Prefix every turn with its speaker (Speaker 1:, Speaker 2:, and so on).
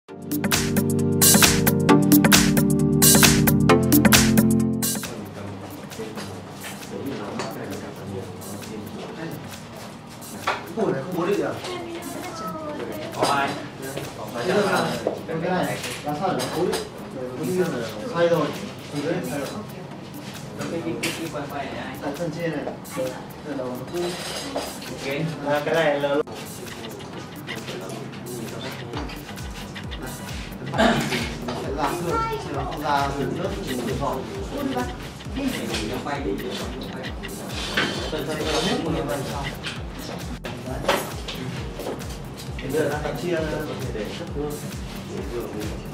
Speaker 1: Củ này không bố định à?
Speaker 2: Có ai?
Speaker 1: Cái này làm sao để nó cố định? Cái kia là xoay rồi. Từ đấy xoay rồi.
Speaker 2: Cái quay này ai?
Speaker 1: Đặt chân trên này. Từ đầu nó cũ.
Speaker 2: Ok. Cái này là
Speaker 1: Sẽ ra nước, chứ nó không ra từ nước chỉ được thôi.
Speaker 2: quay đi. Tôi biết một lần sau.
Speaker 1: Bây giờ đang chia để chất hương.